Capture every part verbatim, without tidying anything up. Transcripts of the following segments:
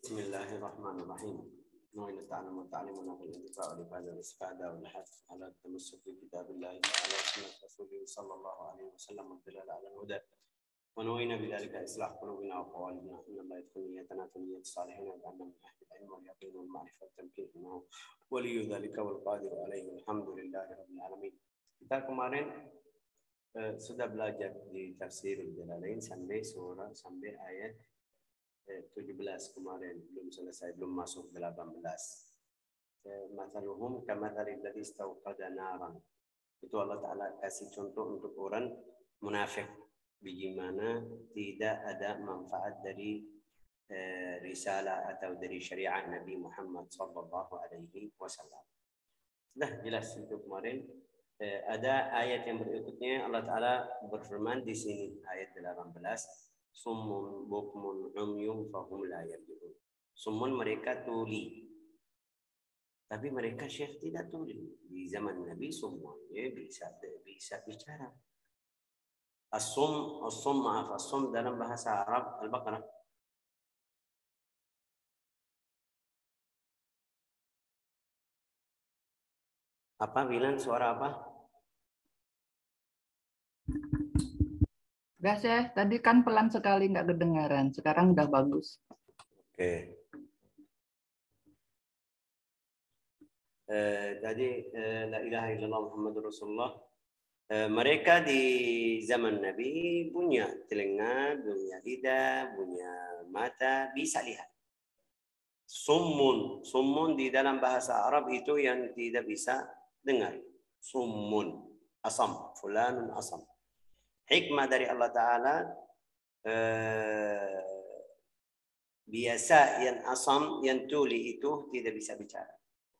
Bismillahirrahmanirrahim. Nu'in ta'alamu ta'alimuna fil intifa'u li fadal isfada wal hath ala tamasuk bi kitabillahi ta'ala sunnat rasulih sallallahu alaihi wasallam wa dalala ala huda wa nu'ina bidhalika islah qulubina wa qawalina inna ma yadkhulu niyatana fi niyyati salihin wa anna min ahli al-ilm wal yaqin wal ma'rifat tamkin innahu waliyu dhalika wal qadiru alaihi alhamdulillahi rabbil alamin. Kita kemarin uh, sudah belajar di tafsir Jalalain sampai surah sampai ayat tujuh belas kemarin, belum selesai, belum masuk delapan belas. Mathaluhum kamathali alladhi istawqada naran. Itu Allah Ta'ala kasih contoh untuk orang munafik, biji mana tidak ada manfaat dari eh, risalah atau dari syariat Nabi Muhammad sallallahu alaihi wasallam. Sudah jelas itu kemarin. Eh, ada ayat yang berikutnya Allah Ta'ala berfirman di sini ayat delapan belas. Summun bukmun umyum fahum la yarji'un. Summun mereka tuli, tapi mereka syekh tidak tuli. Di zaman Nabi semuanya bisa bisa bicara. As-sum, as-sum maaf, as-sum dalam bahasa Arab Al-Baqarah. Apa bilang suara apa? Enggak sih, tadi kan pelan sekali nggak kedengaran. Sekarang udah bagus. Oke. Eh, tadi eh, la ilaha illallah Muhammadur Rasulullah. Eh, mereka di zaman Nabi punya telinga, punya lidah, punya mata, bisa lihat. Summun, summun di dalam bahasa Arab itu yang tidak bisa dengar. Summun, asam, fulanun asam. Hikmah dari Allah Ta'ala eh, biasa yang asam, yang tuli itu tidak bisa bicara.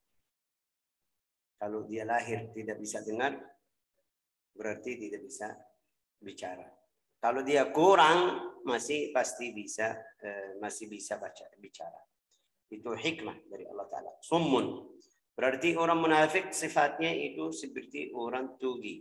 Kalau dia lahir tidak bisa dengar, berarti tidak bisa bicara. Kalau dia kurang, masih pasti bisa eh, masih bisa baca bicara. Itu hikmah dari Allah Ta'ala. Summun, berarti orang munafik sifatnya itu seperti orang tuli.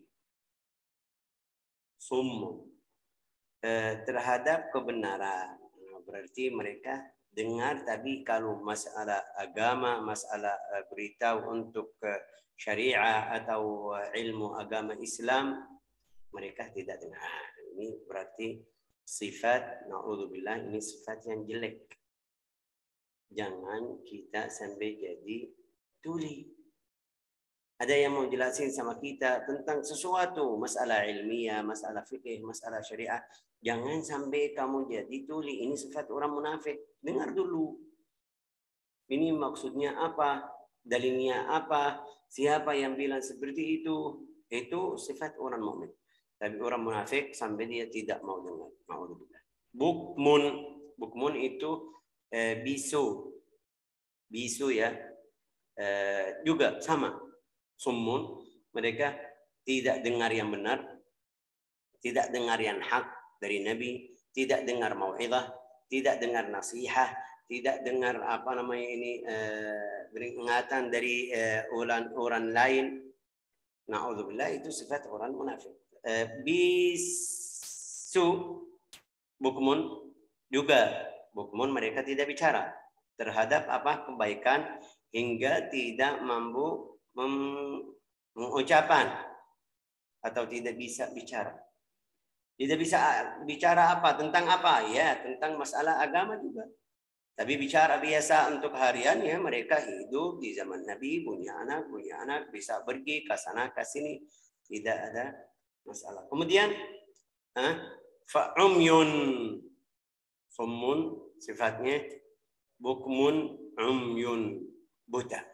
Summun, eh, terhadap kebenaran. Berarti mereka dengar, tapi kalau masalah agama, masalah uh, beritahu untuk uh, syariah atau uh, ilmu agama Islam, mereka tidak dengar. Ini berarti sifat, na'udzubillah, ini sifat yang jelek. Jangan kita sampai jadi tuli. Ada yang mau jelasin sama kita tentang sesuatu, masalah ilmiah, masalah fikih, masalah syariah. Jangan sampai kamu jadi tuli. Ini sifat orang munafik. Dengar dulu. Ini maksudnya apa? Dalilnya apa? Siapa yang bilang seperti itu? Itu sifat orang mukmin. Tapi orang munafik sampai dia tidak mau dengar. Bukmun. Bukmun itu eh, bisu. Bisu ya. Eh, juga sama. Summun, mereka tidak dengar yang benar, tidak dengar yang hak dari Nabi, tidak dengar mau'izah, tidak dengar nasihat, tidak dengar apa namanya ini eh, peringatan dari eh, orang-orang lain. Na'udzubillah, itu sifat orang munafik. Eh, bisu, bukmun juga, bukmun mereka tidak bicara terhadap apa kebaikan hingga tidak mampu mengucapan atau tidak bisa bicara. Tidak bisa bicara apa? Tentang apa? Ya, tentang masalah agama juga. Tapi bicara biasa untuk harian ya, mereka hidup di zaman Nabi, punya anak, punya anak, bisa pergi ke sana ke sini, tidak ada masalah. Kemudian fa'umyun, summun sifatnya, bukmun umyun, buta.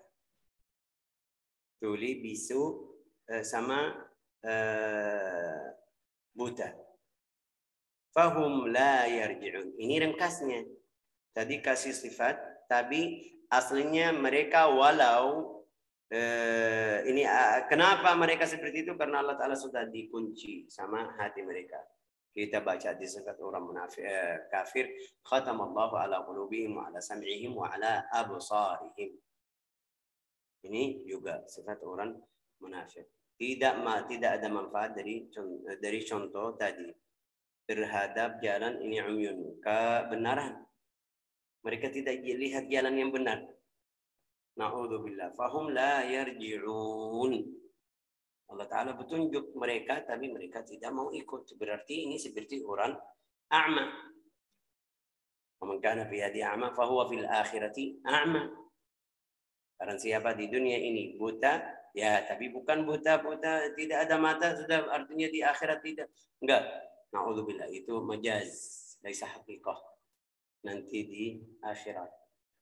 Tuli, bisu, sama uh, buta. Fahum la yarji'un. Ini ringkasnya. Tadi kasih sifat, tapi aslinya mereka walau uh, ini uh, kenapa mereka seperti itu? Karena Allah Ta'ala sudah dikunci sama hati mereka. Kita baca di sifat orang munafik uh, kafir, khatamallahu ala qulubihim wa ala sam'ihim wa ala absarihim. Ini juga sifat orang munafik. Tidak tidak ada manfaat dari dari contoh tadi terhadap jalan ini umyun, kebenaran. Mereka tidak lihat jalan yang benar. Na'udzubillah. Fahum la yarji'un. Allah Ta'ala bertunjuk mereka, tapi mereka tidak mau ikut. Berarti ini seperti orang a'ma. Man kana fi hadi a'ma fahuwa fil akhirati a'ma. Barang siapa di dunia ini buta, ya tapi bukan buta-buta tidak ada mata sudah artinya di akhirat tidak. Enggak. Na'udzubillah, itu majaz, laisa haqiqah. Nanti di akhirat.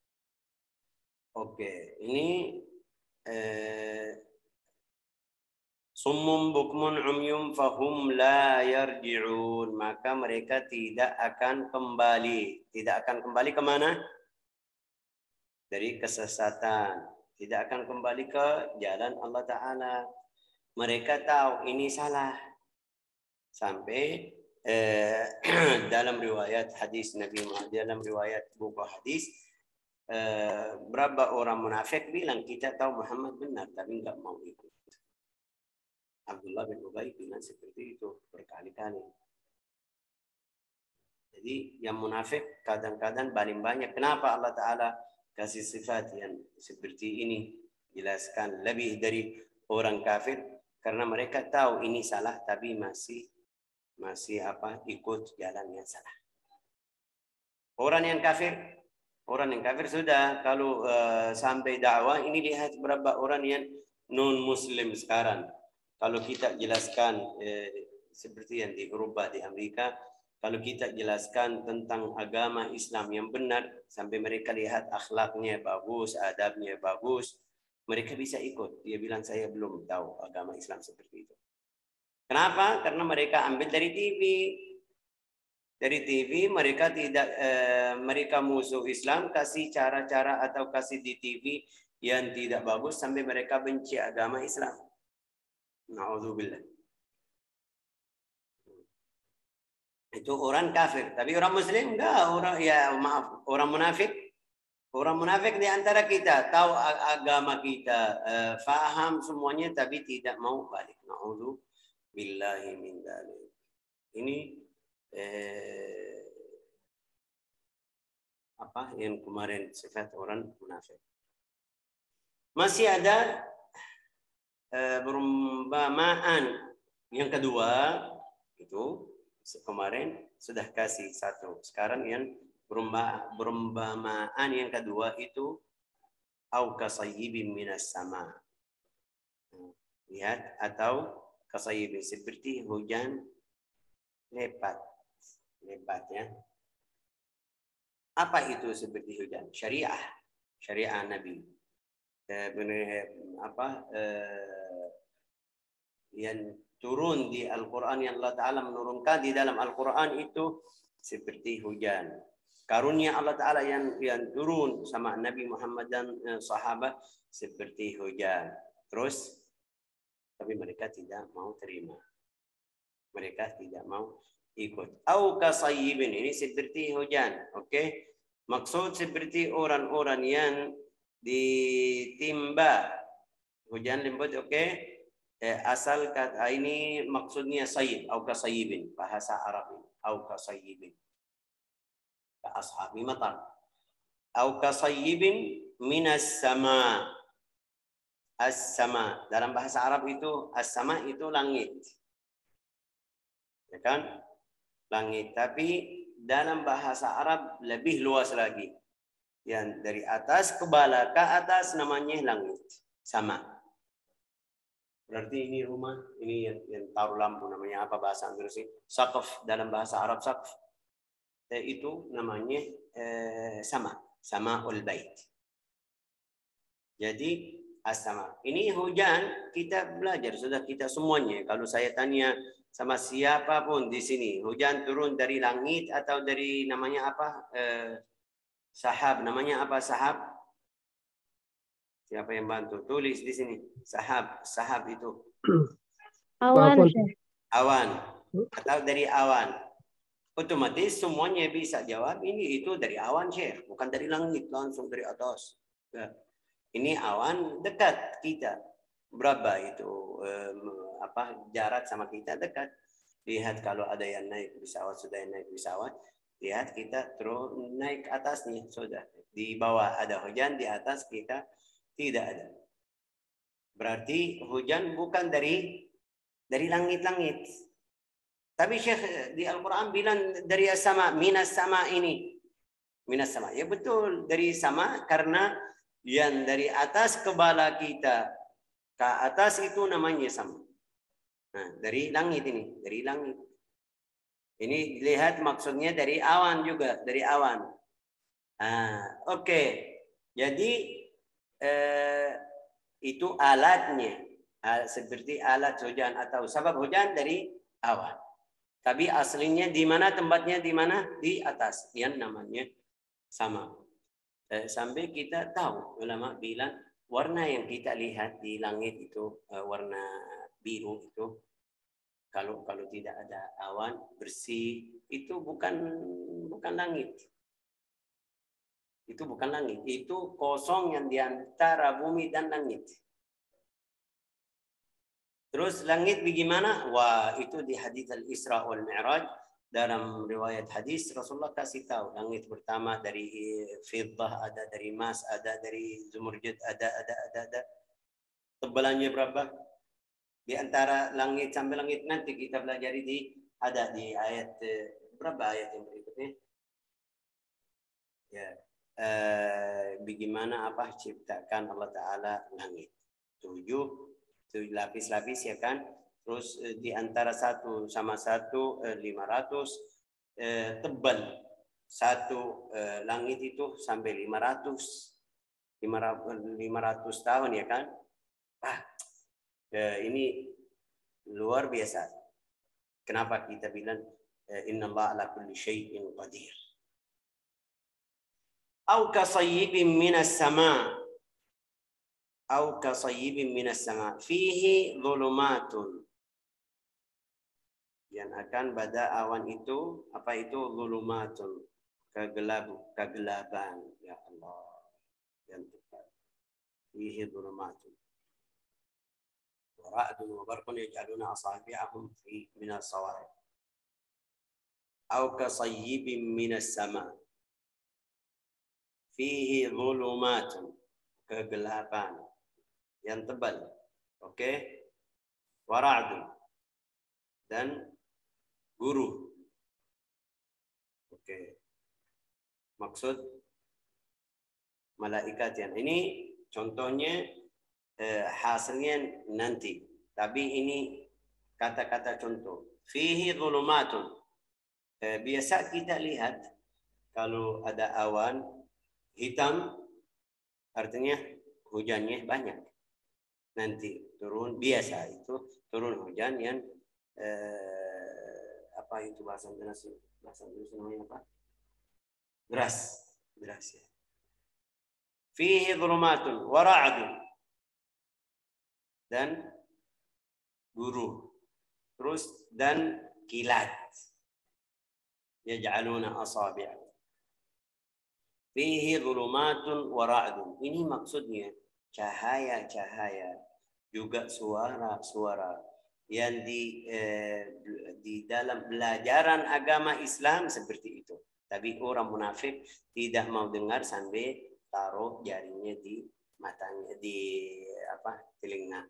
Oke, ini eh, summum bukmun umyum fahum la yarji'un. Maka mereka tidak akan kembali. Tidak akan kembali kemana? Dari kesesatan. Tidak akan kembali ke jalan Allah Ta'ala. Mereka tahu ini salah. Sampai eh, dalam riwayat hadis Nabi Muhammad, dalam riwayat buku hadis, eh, berapa orang munafik bilang kita tahu Muhammad benar, tapi nggak mau ikut. Abdullah bin Ubay bilang seperti itu berkali-kali. Jadi yang munafik kadang-kadang paling banyak. Kenapa Allah Ta'ala kasih sifat yang seperti ini? Jelaskan lebih dari orang kafir. Karena mereka tahu ini salah, tapi masih masih apa ikut jalan yang salah. Orang yang kafir, orang yang kafir sudah kalau uh, sampai dakwah ini lihat berapa orang yang non Muslim sekarang. Kalau kita jelaskan eh, seperti yang di Eropa, di Amerika, kalau kita jelaskan tentang agama Islam yang benar, sampai mereka lihat akhlaknya bagus, adabnya bagus, mereka bisa ikut. Dia bilang saya belum tahu agama Islam seperti itu. Kenapa? Karena mereka ambil dari T V. Dari T V mereka tidak, eh, mereka musuh Islam, kasih cara-cara atau kasih di T V yang tidak bagus sampai mereka benci agama Islam. Na'udzubillah. Itu orang kafir, tapi orang Muslim enggak, orang ya maaf, orang munafik. Orang munafik di antara kita tahu agama kita, eh, faham semuanya tapi tidak mau balik. Na'udzubillahi min dzalik. Ini eh, apa yang kemarin sifat orang munafik. Masih ada perumpamaan yang kedua itu kemarin sudah kasih satu. Sekarang yang perumpamaan yang kedua itu au kasayyibin minas sama. Lihat, atau kasayyibin seperti hujan lebat. Lebat ya. Apa itu seperti hujan? Syariah. Syariah Nabi. Eh, apa eh, yang turun di Al-Quran, yang Allah Ta'ala menurunkan di dalam Al-Quran itu seperti hujan. Karunia Allah Ta'ala yang, yang turun sama Nabi Muhammad dan eh, sahabat seperti hujan. Terus, tapi mereka tidak mau terima. Mereka tidak mau ikut. Au kasayyibin, ini seperti hujan. Oke, okay? Maksud seperti orang-orang yang ditimba hujan lembut. Oke, okay? eh, asal kata ini maksudnya sayyib au kasayyibin, bahasa Arab ini au kasayyibin ka ashabi matar au kasayyibin minas sama. As-sama dalam bahasa Arab itu as-sama itu langit, ya kan, langit. Tapi dalam bahasa Arab lebih luas lagi. Yang dari atas ke bawah ke atas namanya langit, sama. Berarti ini rumah, ini yang, yang taruh lampu namanya apa bahasa Indonesia? Saqaf, dalam bahasa Arab saqaf. Eh, itu namanya eh, sama, samaul bait. Jadi as-sama. Ini hujan, kita belajar sudah kita semuanya. Kalau saya tanya sama siapapun di sini, hujan turun dari langit atau dari namanya apa? Eh, Sahab, namanya apa sahab? Siapa yang bantu? Tulis di sini. Sahab, sahab itu. Awan. Awan. Atau dari awan. Otomatis semuanya bisa jawab ini itu dari awan, Syekh. Bukan dari langit, langsung dari atas. Ya. Ini awan dekat kita. Berapa itu um, apa jarak sama kita dekat. Lihat kalau ada yang naik pesawat, sudah yang naik pesawat. Lihat kita terus naik ke atasnya sudah. Di bawah ada hujan, di atas kita tidak ada. Berarti hujan bukan dari dari langit-langit. Tapi Syekh di Al-Quran bilang dari sama, minas sama ini. Minas sama. Ya betul, dari sama karena yang dari atas kepala kita ke atas itu namanya sama. Nah, dari langit ini, dari langit. Ini lihat maksudnya dari awan juga, dari awan. Nah, oke. Okay. Jadi eh, itu alatnya. Seperti alat hujan atau sebab hujan dari awan. Tapi aslinya di mana tempatnya di mana? Di atas. Yang namanya sama. Eh, sampai kita tahu ulama bilang warna yang kita lihat di langit itu eh, warna biru itu kalau kalau tidak ada awan bersih itu bukan bukan langit. Itu bukan langit, itu kosong yang di antara bumi dan langit. Terus langit bagaimana? Wah, itu di hadits Al-Isra wal Mi'raj. Dalam riwayat hadis Rasulullah kasih tahu langit pertama dari fiddah, ada dari emas, ada dari zumurjud, ada ada ada ada. Tebalannya berapa? Di antara langit sampai langit nanti kita pelajari di ada di ayat berapa ayat yang berikutnya? Ya, eh, bagaimana apa ciptakan Allah Taala langit? Tujuh, tujuh lapis-lapis ya kan? Terus eh, di antara satu sama satu eh, lima ratus eh, tebal satu eh, langit itu sampai lima ratus lima ratus tahun ya kan? Ah, eh, ini luar biasa. Kenapa kita bilang eh, Inna Allah ala kulli syai'in qadir. Au kasayyibin minas sama. Au kasayyibin minas sama. Fihi dhulumatun. Yang akan pada awan itu apa itu zulumatun, kegelap kegelapan ya Allah yang tepat. Fihi zulumatun wa ra'dun wa barqun yaj'aluna asabi'ahum fi min as-sawa'iq aw kasayyibin min as-sama' fihi zulumatun, kegelapan yang tebal. Oke, okay? Wa ra'dun dan guru. Oke. Maksud malaikat yang ini contohnya eh, hasilnya nanti. Tapi ini kata-kata contoh. Fihi dhulumatun. Eh, biasa kita lihat kalau ada awan hitam artinya hujannya banyak. Nanti turun biasa itu turun hujan yang eh, apa itu bahasa Indonesia? Bahasa Indonesia namanya apa? Deras, deras ya. Fihi dhulumatun wa ra'dun dan guru. Terus dan kilat. Yaj'aluna asabi'. Fihi dhulumatun wa ra'dun. Ini maksudnya cahaya-cahaya juga suara-suara yang di eh, di dalam pelajaran agama Islam seperti itu. Tapi orang munafik tidak mau dengar sampai taruh jarinya di matanya, di apa telinga.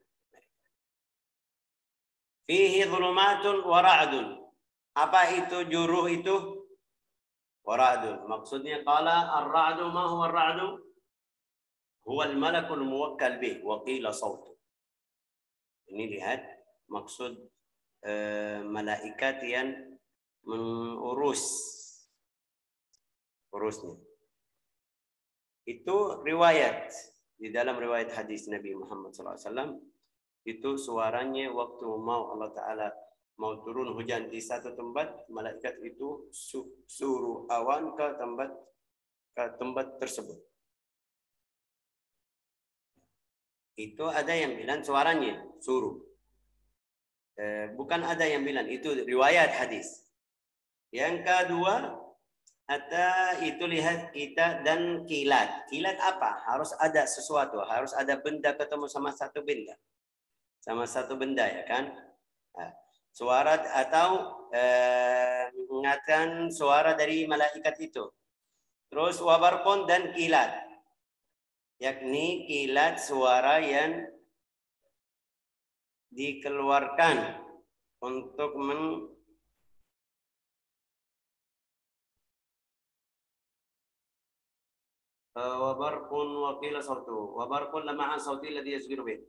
Fihi dhulumatun wa ra'dun. Apa itu juruh itu? Wa ra'dun. Maksudnya qala ar-ra'du ma huwa ar-ra'du? Huwa al-malakul muwakkal bih wa qila sawtu. Ini lihat maksud eh, malaikat yang mengurus urusnya. Itu riwayat di dalam riwayat hadis Nabi Muhammad shallallahu alaihi wasallam itu suaranya waktu mau Allah Taala mau turun hujan di satu tempat, malaikat itu suruh awan ke tempat ke tempat tersebut. Itu ada yang bilang suaranya suruh. Eh, bukan ada yang bilang, itu riwayat hadis. Yang kedua, ada itu lihat kita dan kilat. Kilat apa? Harus ada sesuatu, harus ada benda ketemu sama satu benda. Sama satu benda ya kan? Nah, suara atau eh, mengingatkan suara dari malaikat itu. Terus wabarqun dan kilat, yakni kilat suara yang dikeluarkan untuk men wabarqun wa qila sautu wabarqun lama'an sauti alladhi yasbiru bih.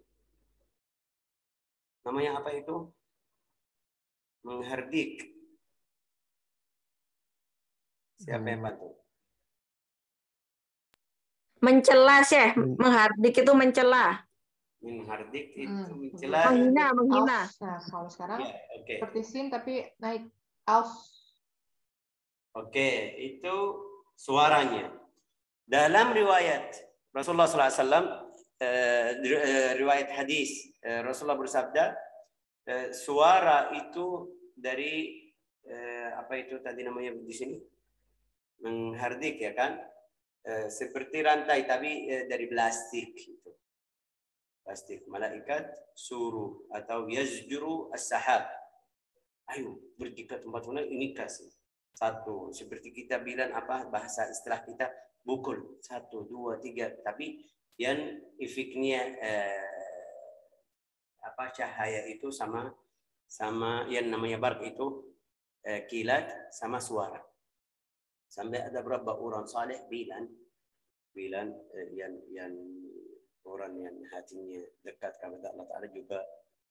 Namanya apa itu? Menghardik. Siapa yang bantu? Mencela, Syekh. Menghardik itu mencela. Menghardik itu Hmm. mencela. Menghina, menghina. Aus. Nah, kalau sekarang Ya, oke. seperti sin tapi naik aus. Oke, itu suaranya. Dalam riwayat Rasulullah sallallahu alaihi wasallam, eh, riwayat hadis, eh, Rasulullah bersabda, eh, suara itu dari eh, apa itu tadi namanya di sini? Menghardik, ya kan? Eh, seperti rantai tapi eh, dari plastik gitu. Plastik. Malaikat suruh atau yazjuru as-sahab. Ayo pergi ke tempat mana ini kasih. Satu, seperti kita bilang apa bahasa istilah kita, bukul. Satu, dua, tiga. Tapi yang efeknya eh, apa cahaya itu sama sama yang namanya barq itu eh, kilat sama suara. Sampai ada beberapa orang saleh bilang bilang eh, yang yang orang yang hatinya dekat kepada Allah Ta'ala, juga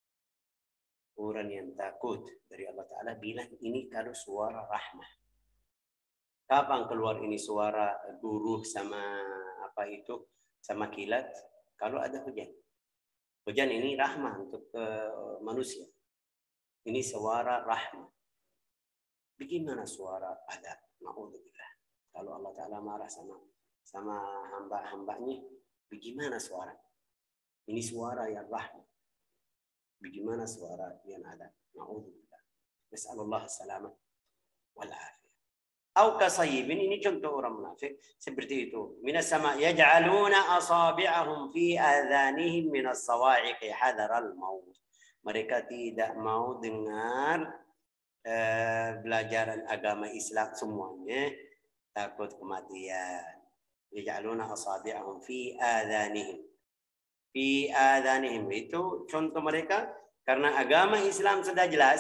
orang yang takut dari Allah Ta'ala, bilang ini kalau suara rahmah. Kapan keluar ini suara guru sama apa itu sama kilat? Kalau ada hujan. Hujan ini rahmah untuk uh, manusia. Ini suara rahmah. Bagaimana suara adab? Na'udzubillah. Kalau Allah Ta'ala marah sama sama hamba-hambanya, bagaimana suara? Ini suara yang rahmah. Bagaimana suara yang adab? Na'udzubillah. Nas'alullah salamah wal afiyah. Au kasayibin, ini contoh orang munafik seperti itu. Minas sama yaj'aluna asabi'ahum fi adhanihim minas sawa'iqi hadaral maut. Mereka tidak mau dengar eh, pelajaran agama Islam semuanya, takut kematian. Yaj'aluna asabi'ahum fi adhanihim. Fi adhanihim itu contoh mereka, karena agama Islam sudah jelas.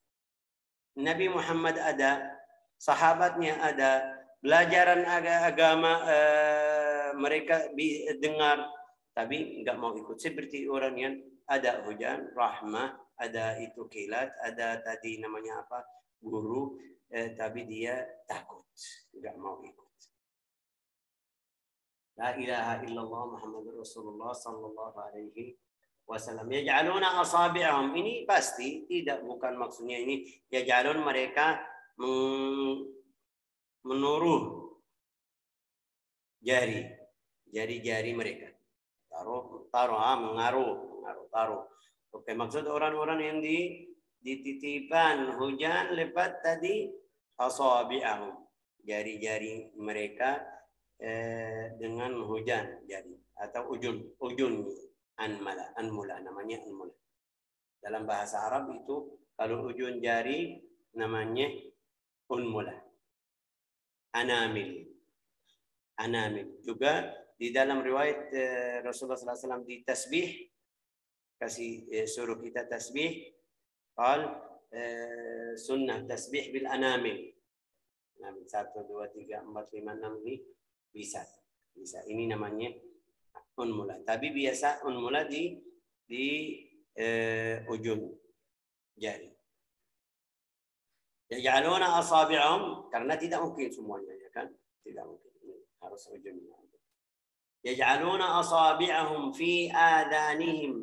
Nabi Muhammad ada, sahabatnya ada, pelajaran agama eh, mereka dengar, tapi nggak mau ikut. Seperti orang yang ada hujan, rahmah, ada itu kilat, ada tadi namanya apa, guru, eh, tapi dia takut, nggak mau ikut. La ilaha illallah Muhammadur Rasulullah sallallahu alaihi wasallam. Yaj'aluna asabi'ahum, ini pasti tidak, bukan maksudnya ini yaj'alun mereka menuruh jari, jari-jari mereka. Taruh, taruh, ah, mengaruh, mengaruh, taruh. Oke, maksud orang-orang yang di dititipan hujan lebat tadi, asabi'ahum, jari-jari mereka eh, dengan hujan jari atau ujun, ujun anmala, anmula namanya anmula. Dalam bahasa Arab itu kalau ujun jari namanya unmula. Anamil. Anamil. Juga di dalam riwayat eh, Rasulullah sallallahu alaihi wasallam di tasbih, kasih eh, suruh kita tasbih, qal eh, sunnah tasbih bil anamil. Satu, dua, tiga, empat, lima, enam ini bisa. Bisa. Ini namanya unmula. Tapi biasa unmula di di eh, ujung jari. Yaj'aluna asabi'ahum, karena tidak mungkin semuanya, ya kan? Tidak mungkin. Harus ujungnya. Yaj'aluna asabi'ahum fi adanihim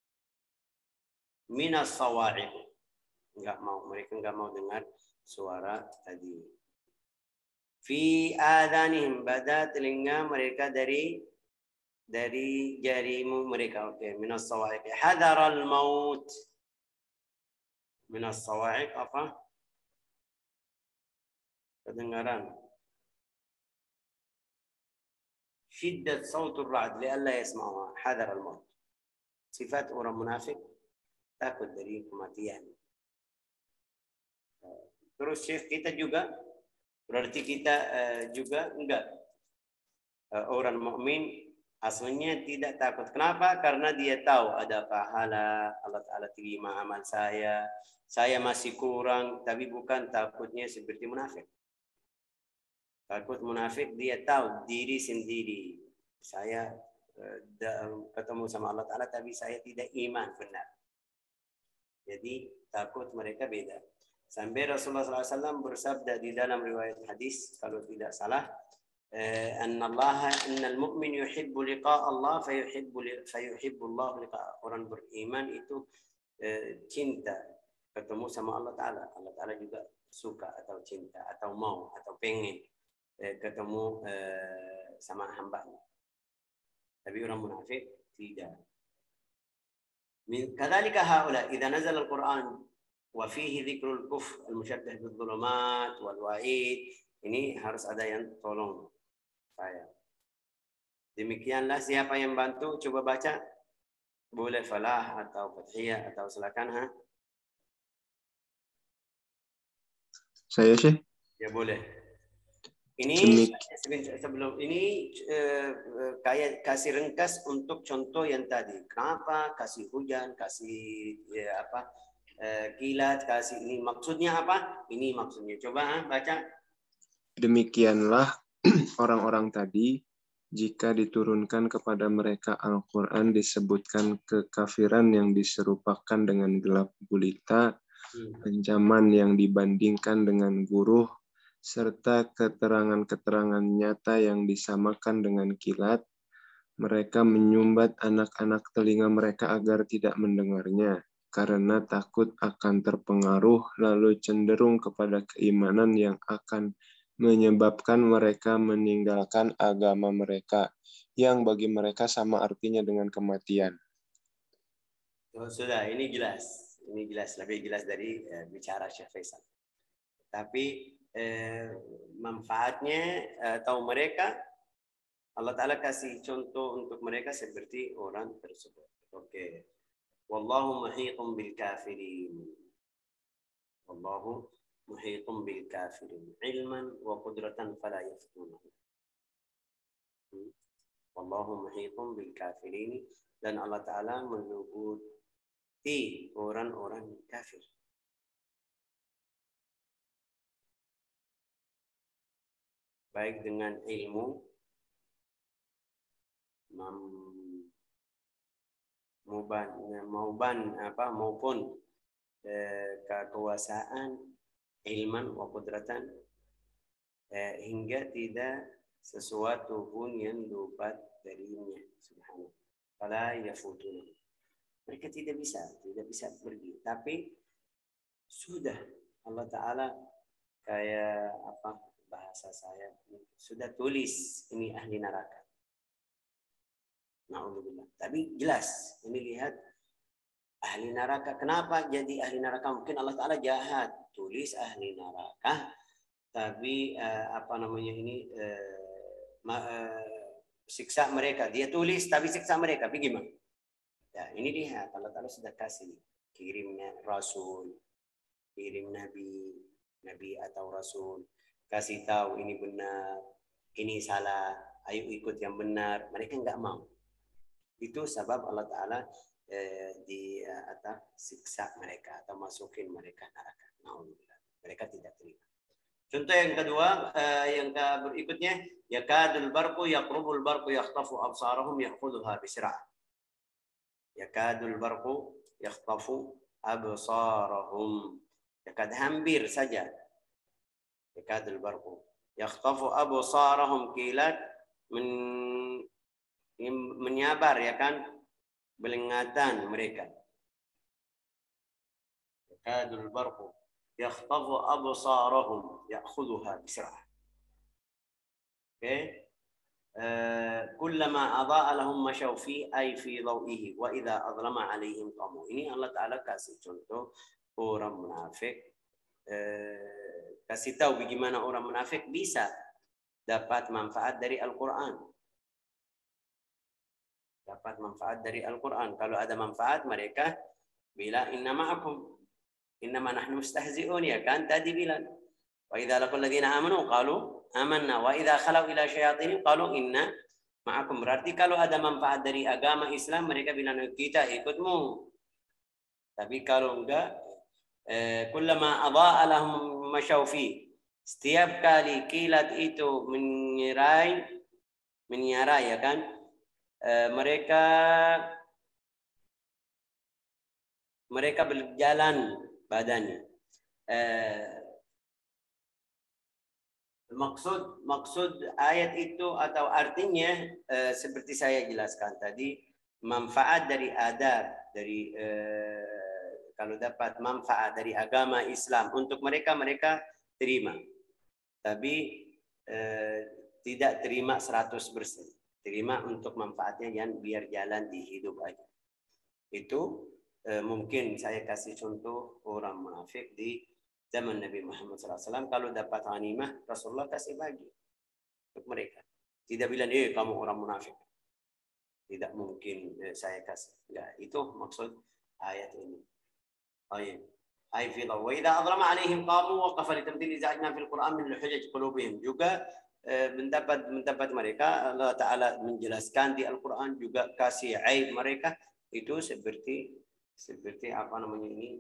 minas sawa'iq. Enggak mau, mereka enggak mau dengar suara tadi. Fi adanihim, pada telinga mereka dari dari jarimu mereka. Oke, minas sawa'iq. Hadaral maut. Minas sawa'iq apa? Kedengaran. Syiddat sautur ra'd li'alla yasma'uha. Hadaral maut. Sifat orang munafik, takut dari kematian. terus syekh kita juga, berarti kita uh, juga enggak. Uh, orang mukmin aslinya tidak takut. Kenapa? Karena dia tahu ada pahala, Allah Ta'ala terima amal saya, saya masih kurang, tapi bukan takutnya seperti munafik. Takut munafik dia tahu diri sendiri. Saya uh, ketemu sama Allah Ta'ala, tapi saya tidak iman benar. Jadi takut mereka beda. Sampai Rasulullah shallallahu alaihi wasallam bersabda di dalam riwayat hadis, kalau tidak salah, Anna Allah, Anna al-mu'min yuhibbu liqa Allah, fayuhibbu fayuhibbu Allah liqa. Orang beriman itu cinta ketemu sama Allah Ta'ala. Allah Ta'ala juga suka atau cinta atau mau atau pengen ketemu sama hambanya. Tapi orang munafik tidak. كذلك هؤلاء إذا نزل القرآن وفيه ذكر الكفر المشبه بالظلمات والوعيد, ini harus ada yang tolong saya. Demikianlah siapa yang bantu, coba baca. Boleh Falah atau Fathiyah atau silakan ha. Saya sih. Ya boleh. Ini sebelum ini eh, kayak kasih ringkas untuk contoh yang tadi. Kenapa kasih hujan, kasih ya, apa eh, kilat, kasih ini maksudnya apa? Ini maksudnya. Coba ha, baca. Demikianlah orang-orang tadi, jika diturunkan kepada mereka Al-Quran disebutkan kekafiran yang diserupakan dengan gelap gulita, hmm. ancaman yang dibandingkan dengan guruh, serta keterangan-keterangan nyata yang disamakan dengan kilat, mereka menyumbat anak-anak telinga mereka agar tidak mendengarnya, karena takut akan terpengaruh lalu cenderung kepada keimanan yang akan menyebabkan mereka meninggalkan agama mereka, yang bagi mereka sama artinya dengan kematian. Oh, sudah, ini jelas. Ini jelas, lebih jelas dari eh, bicara Syekh Faisal. Tapi eh, manfaatnya atau mereka, Allah Ta'ala kasih contoh untuk mereka seperti orang tersebut. Oke. Wallahu muhiqun bil kafirin. Wallahu muhiqun bil kafirin. Ilman wa qudratan fala yaftunahu. Wallahu muhiqun bil kafirin. Dan Allah Ta'ala meliputi orang-orang kafir. Baik dengan ilmu mauban mauban apa maupun eh, kekuasaan, ilman wa qudratan, eh, hingga tidak sesuatu pun yang dapat darinya. Subhanallah. Fala yafutun. Mereka tidak bisa, tidak bisa pergi. Tapi sudah Allah Ta'ala kayak apa? Bahasa saya sudah tulis ini ahli neraka. Na'udzubillah. Tapi jelas ini lihat ahli neraka. Kenapa jadi ahli neraka? Mungkin Allah Ta'ala jahat tulis ahli neraka, tapi uh, apa namanya ini uh, ma, uh, siksa mereka. Dia tulis tapi siksa mereka. Bagaimana? Ya ini lihat Allah Ta'ala sudah kasih kirimnya Rasul, kirim Nabi, Nabi atau Rasul. Kasih tahu ini benar, ini salah, ayo ikut yang benar. Mereka enggak mau. Itu sebab Allah Ta'ala eh, di eh, atau siksa mereka atau masukin mereka neraka. Na'udzubillah. Mereka tidak terima. Contoh yang kedua, eh, yang berikutnya, yakadul barqu yaqrubul barqu yakhtafu absarahum ya'khudhuha bisra'ah. Yakadul barqu yakhtafu absarahum. Yakad hampir saja. Yakadul barqu yakhtafu absarahum, kilat men, menyabar ya kan belengatan mereka. Yakadul barqu yakhtafu absarahum ya'khudhuha bisra'ah. Oke. Kullama adha'a lahum masyaw fi ay fi dhawihi wa idza adlama 'alaihim qamu. Ini Allah Ta'ala kasih contoh orang munafik. Eh, kasih tahu bagaimana orang munafik bisa dapat manfaat dari Al-Quran. Dapat manfaat dari Al-Quran. Kalau ada manfaat mereka bila inna ma'akum, Innama nahnu mustahzi'un, ya kan? Tadi bilang, wa idza laqul ladzina amanu qalu amanna wa idza khalau ila syayatin qalu inna ma'akum. Berarti kalau ada manfaat dari agama Islam, mereka bilang kita ikutmu. Tapi kalau enggak, eh, kullama adha'a lahum masyaw fi. Setiap kali kilat itu menyerai, menyerai, ya kan? Eh, mereka mereka berjalan badannya. Eh, maksud maksud ayat itu atau artinya eh, seperti saya jelaskan tadi, manfaat dari adab, dari eh, kalau dapat manfaat dari agama Islam untuk mereka, mereka terima. Tapi eh, tidak terima seratus persen. Terima untuk manfaatnya yang biar jalan di hidup aja. Itu eh, mungkin saya kasih contoh orang munafik di zaman Nabi Muhammad shallallahu alaihi wasallam. Kalau dapat ghanimah, Rasulullah kasih bagi untuk mereka. Tidak bilang, eh kamu orang munafik. Tidak mungkin eh, saya kasih. Ya, itu maksud ayat ini. Ayat. Ay fi wa idza adlama alaihim qamu wa qafa li tamthil za'na fil Qur'an min hujaj qulubihim. Juga eh, mendapat mendapat mereka, Allah Taala menjelaskan di Al-Qur'an juga kasih aib mereka itu seperti seperti apa namanya ini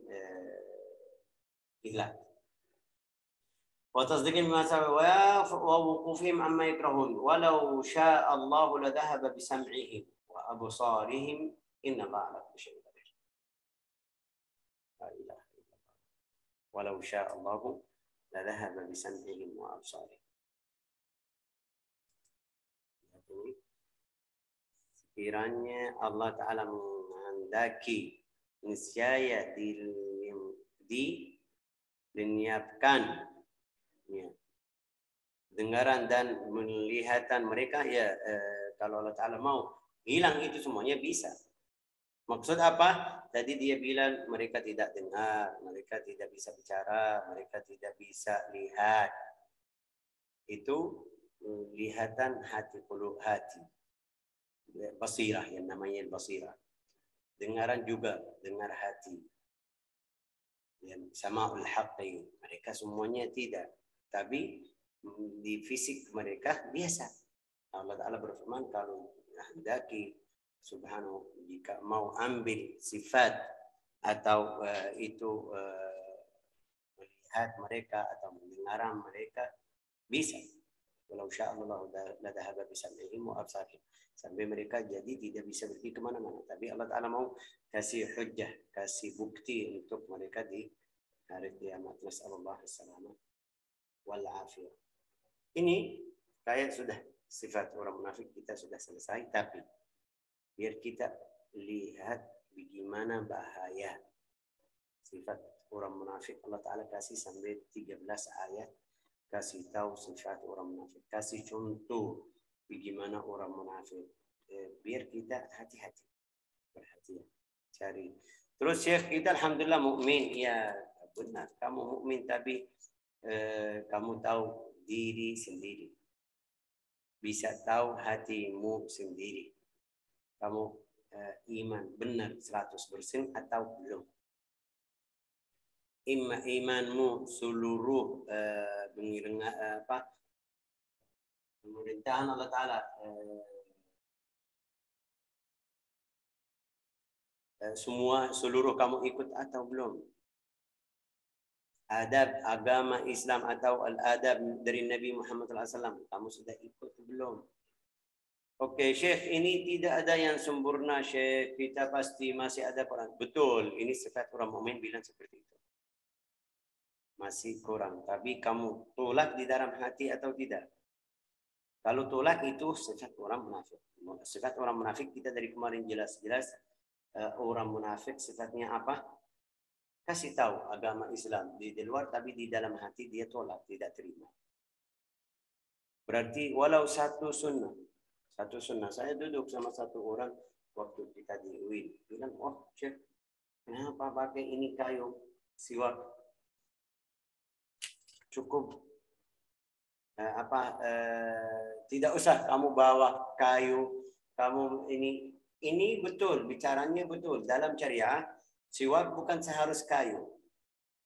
ilah. Wa tasdiqin bima sawa wa wuqufihim amma yakrahun walau syaa Allah la dhahaba bi sam'ihim wa absarihim inna Allah ala kulli syai'in qadir. La ilaha illallah. Walau syaa Allah la dhahaba bi sam'ihim wa absarihim. Sekiranya Allah Taala menghendaki, niscaya di, di dinyiapkan ya, dengaran dan melihatan mereka, ya eh, kalau Allah Ta'ala mau hilang itu semuanya bisa. Maksud apa? Tadi dia bilang mereka tidak dengar, mereka tidak bisa bicara, mereka tidak bisa lihat. Itu lihatan hati, qulub hati, basirah, yang namanya basirah. Dengaran juga, dengar hati. Dan sama'ul haqqi, mereka semuanya tidak. Tapi di fisik mereka biasa. Allah Ta'ala berfirman, kalau hendaki subhanahu, jika mau ambil sifat atau uh, itu uh, melihat mereka atau mendengar mereka, bisa. Walau sya'allahu la dhahaba bi sam'ihim wa absarihim. Sampai mereka jadi tidak bisa pergi kemana-mana. Tapi Allah Ta'ala mau kasih hujjah, kasih bukti untuk mereka di hari kiamat. Nasallallahu alaihi wal afiyah. Ini kayak sudah sifat orang munafik kita sudah selesai. Tapi biar kita lihat bagaimana bahaya sifat orang munafik. Allah Ta'ala kasih sampai tiga belas ayat. Kasih tahu sifat orang munafik. Kasih contoh bagaimana orang munafik, eh, biar kita hati-hati, perhatian, cari. Terus Syekh kita alhamdulillah mukmin, ya benar, kamu mukmin tapi eh, kamu tahu diri sendiri, bisa tahu hatimu sendiri, kamu eh, iman benar seratus persen atau belum? Ima, imanmu seluruh eh, mengiringa, eh, apa? Pemerintahan Allah Ta'ala eh, semua seluruh kamu ikut atau belum? Adab agama Islam atau al-adab dari Nabi Muhammad shallallahu alaihi wasallam kamu sudah ikut belum? Oke, Syekh, ini tidak ada yang sempurna, Syekh. Kita pasti masih ada Quran. Betul, ini sifat orang mukmin bilang seperti itu. Masih kurang, tapi kamu tolak di dalam hati atau tidak? Kalau tolak itu sifat orang munafik. Sifat orang munafik kita dari kemarin jelas-jelas uh, orang munafik sifatnya apa? Kasih tahu agama Islam di, di luar, tapi di dalam hati dia tolak, tidak terima. Berarti walau satu sunnah, satu sunnah. Saya duduk sama satu orang waktu kita di U I N, bilang, oh Syekh, kenapa pakai ini kayu siwak? Cukup. Uh, apa uh, tidak usah kamu bawa kayu, kamu ini ini betul, bicaranya betul dalam syariah. Siwak bukan seharus kayu.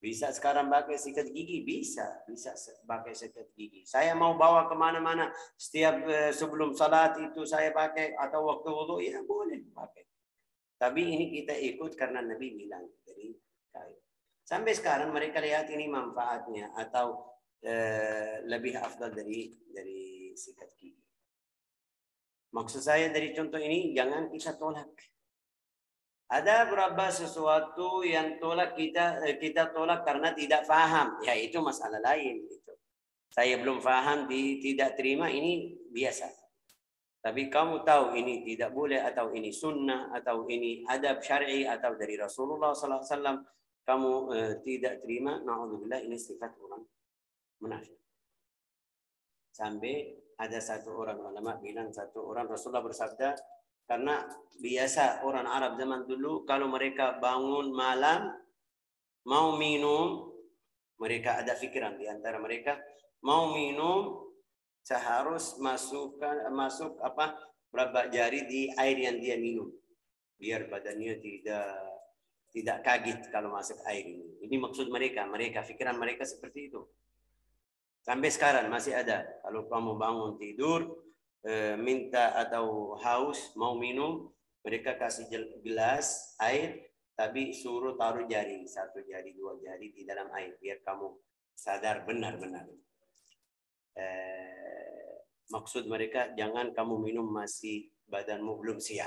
Bisa sekarang pakai sikat gigi, bisa, bisa pakai sikat gigi. Saya mau bawa kemana-mana, setiap eh, sebelum salat itu saya pakai atau waktu wudu, ya boleh pakai. Tapi ini kita ikut karena Nabi bilang. Jadi sampai sekarang mereka lihat ini manfaatnya atau eh, lebih afdal dari dari sikat gigi. Maksud saya dari contoh ini jangan kita tolak. Ada beberapa sesuatu yang tolak kita kita tolak karena tidak paham, ya itu masalah lain. Itu saya belum paham, di, tidak terima, ini biasa. Tapi kamu tahu ini tidak boleh atau ini sunnah atau ini adab syar'i atau dari Rasulullah sallallahu alaihi wasallam, kamu eh, tidak terima, naudzubillah, ini sifat orang munafik. Sampai ada satu orang ulama bilang, satu orang Rasulullah bersabda, karena biasa orang Arab zaman dulu kalau mereka bangun malam mau minum, mereka ada pikiran di antara mereka mau minum seharus masukkan masuk apa berapa jari di air yang dia minum biar badannya tidak tidak kaget kalau masuk air ini. Ini maksud mereka, mereka pikiran mereka seperti itu. Sampai sekarang masih ada. Kalau kamu bangun tidur minta atau haus mau minum, mereka kasih gelas air tapi suruh taruh jari, satu jari dua jari di dalam air biar kamu sadar benar-benar. Eh, maksud mereka jangan kamu minum masih badanmu belum siap.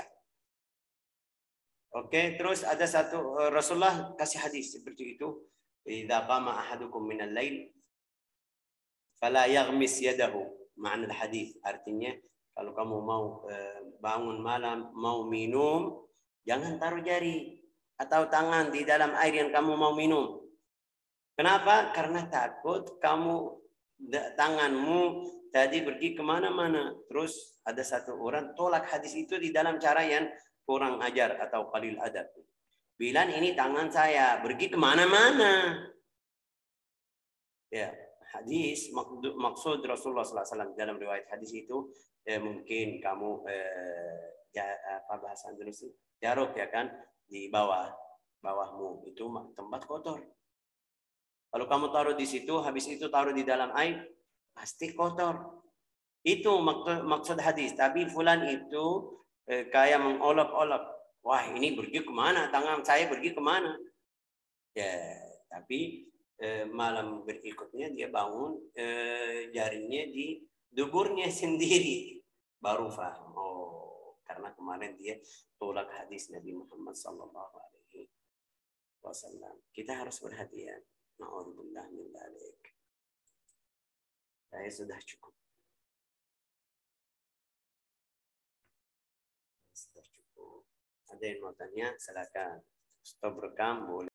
Oke, terus ada satu Rasulullah kasih hadis seperti itu. Idza qama ahadukum minal lail fala yaghmis yadahu. Makna hadis artinya kalau kamu mau bangun malam mau minum, jangan taruh jari atau tangan di dalam air yang kamu mau minum. Kenapa? Karena takut kamu tanganmu tadi pergi kemana-mana. Terus ada satu orang tolak hadis itu di dalam cara yang kurang ajar atau qalil adab. Bilang ini tangan saya pergi kemana-mana. Ya. Hadis maksud Rasulullah sallallahu alaihi wasallam dalam riwayat hadis itu eh, mungkin kamu eh, ja, apa bahasa Indonesia jaruk ya kan di bawah bawahmu itu tempat kotor. Kalau kamu taruh di situ habis itu taruh di dalam air pasti kotor. Itu maksud, maksud hadis. Tapi fulan itu eh, kayak mengolok-olok. Wah ini pergi kemana? Tangan saya pergi kemana? Ya tapi Eh, malam berikutnya dia bangun eh, jarinya di duburnya sendiri baru paham. Oh, karena kemarin dia tolak hadis Nabi Muhammad sallallahu alaihi wasallam. Kita harus berhati-hati. Na'udzubillah min dzalik. Saya sudah cukup. Sudah cukup. Ada yang mau tanya? Silakan. Stop rekam boleh.